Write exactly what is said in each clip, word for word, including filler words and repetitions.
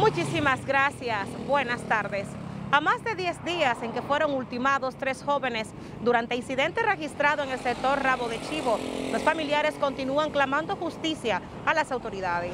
Muchísimas gracias. Buenas tardes. A más de diez días en que fueron ultimados tres jóvenes durante incidente registrado en el sector Rabo de Chivo, los familiares continúan clamando justicia a las autoridades.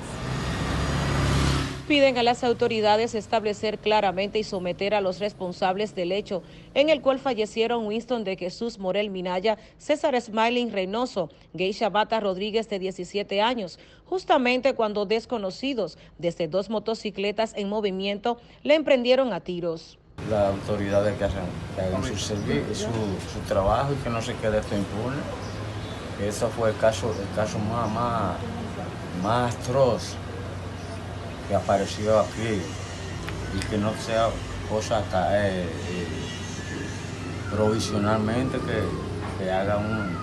Piden a las autoridades establecer claramente y someter a los responsables del hecho en el cual fallecieron Winston de Jesús Morel Minaya, César Smiling Reynoso, Geisha Bata Rodríguez de diecisiete años, justamente cuando desconocidos desde dos motocicletas en movimiento le emprendieron a tiros. Las autoridades que hagan, que hagan su, servicio, su, su trabajo y que no se quede esto impune. Ese fue el caso, el caso más, más, más atroz que apareció aquí y que no sea cosa caer eh, provisionalmente que, que haga un,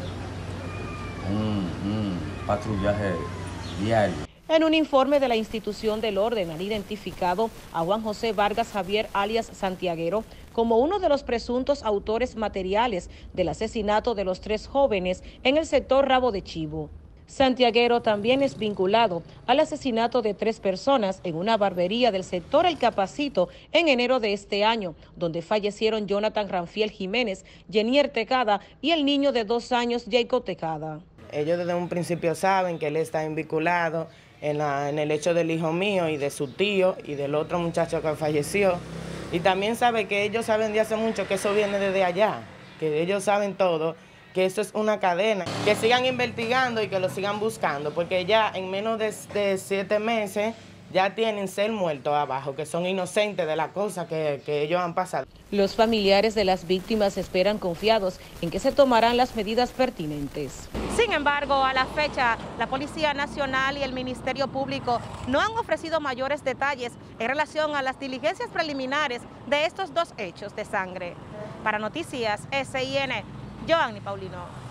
un, un patrullaje diario. En un informe de la institución del orden han identificado a Juan José Vargas Javier alias Santiaguero como uno de los presuntos autores materiales del asesinato de los tres jóvenes en el sector Rabo de Chivo. Santiaguero también es vinculado al asesinato de tres personas en una barbería del sector El Capacito en enero de este año, donde fallecieron Jonathan Ranfiel Jiménez, Jenier Tecada y el niño de dos años, Jacob Tecada. Ellos desde un principio saben que él está vinculado en, la, en el hecho del hijo mío y de su tío y del otro muchacho que falleció. Y también sabe que ellos saben de hace mucho que eso viene desde allá, que ellos saben todo, que eso es una cadena, que sigan investigando y que lo sigan buscando, porque ya en menos de, de siete meses ya tienen seis muertos abajo, que son inocentes de la cosa que, que ellos han pasado. Los familiares de las víctimas esperan confiados en que se tomarán las medidas pertinentes. Sin embargo, a la fecha, la Policía Nacional y el Ministerio Público no han ofrecido mayores detalles en relación a las diligencias preliminares de estos dos hechos de sangre. Para Noticias S I N, Joanny Paulino.